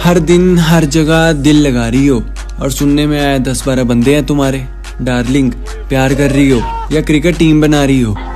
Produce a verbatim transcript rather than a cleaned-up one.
हर दिन हर जगह दिल लगा रही हो और सुनने में आया दस बारह बंदे हैं तुम्हारे। डार्लिंग, प्यार कर रही हो या क्रिकेट टीम बना रही हो?